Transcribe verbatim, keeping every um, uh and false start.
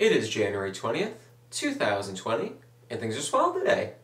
It is January twentieth, two thousand twenty, and things are swell today.